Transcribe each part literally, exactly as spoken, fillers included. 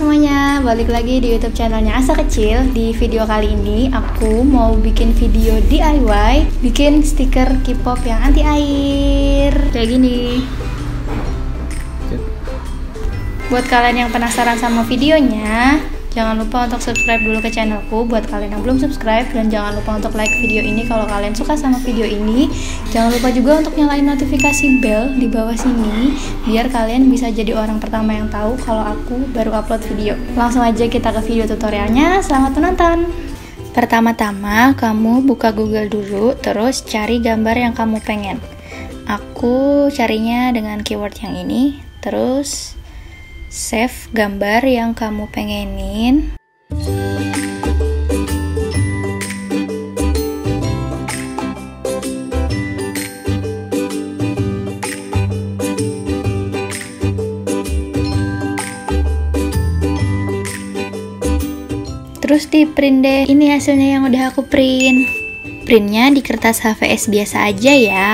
semuanya, balik lagi di YouTube channelnya Asa Kecil. Di video kali ini aku mau bikin video D I Y, bikin stiker K-pop yang anti air kayak gini. Buat kalian yang penasaran sama videonya, jangan lupa untuk subscribe dulu ke channelku. Buat kalian yang belum subscribe, dan jangan lupa untuk like video ini kalau kalian suka sama video ini. Jangan lupa juga untuk nyalain notifikasi bell di bawah sini, biar kalian bisa jadi orang pertama yang tahu kalau aku baru upload video. Langsung aja kita ke video tutorialnya. Selamat menonton. Pertama-tama kamu buka Google dulu, terus cari gambar yang kamu pengen. Aku carinya dengan keyword yang ini, terus save gambar yang kamu pengenin. Terus di print deh. Ini hasilnya yang udah aku print. Printnya di kertas H V S biasa aja ya.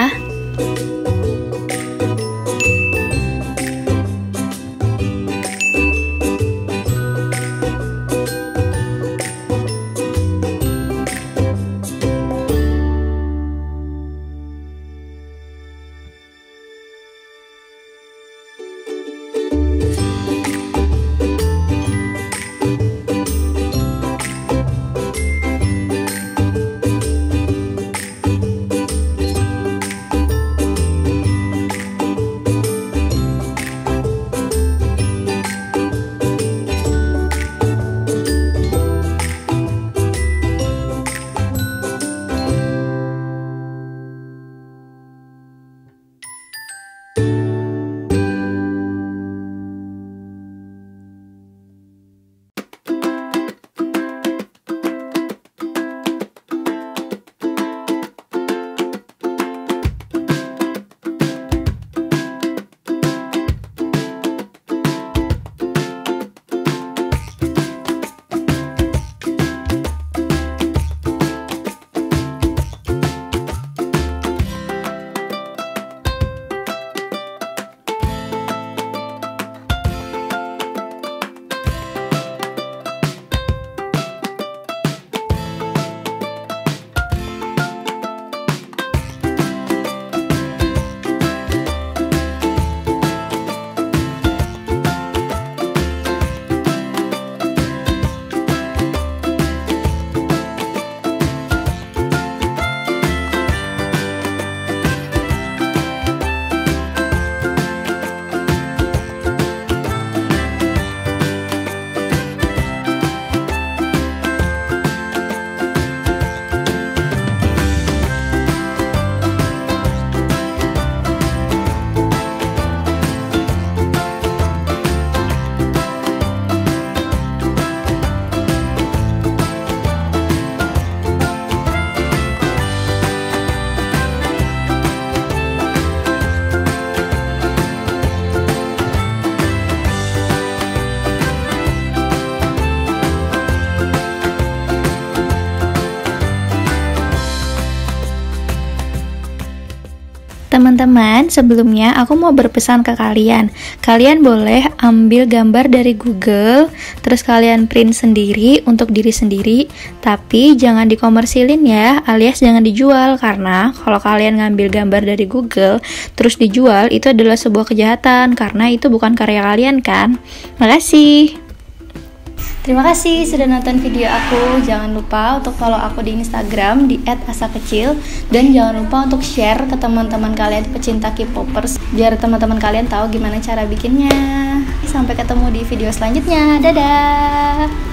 Teman-teman, sebelumnya aku mau berpesan ke kalian. Kalian boleh ambil gambar dari Google, terus kalian print sendiri untuk diri sendiri, tapi jangan dikomersilin ya, alias jangan dijual. Karena kalau kalian ngambil gambar dari Google terus dijual, itu adalah sebuah kejahatan, karena itu bukan karya kalian kan. Makasih. Terima kasih sudah nonton video aku. Jangan lupa untuk follow aku di Instagram di et asa kecil, dan jangan lupa untuk share ke teman-teman kalian pecinta K-popers, biar teman-teman kalian tahu gimana cara bikinnya. Sampai ketemu di video selanjutnya. Dadah.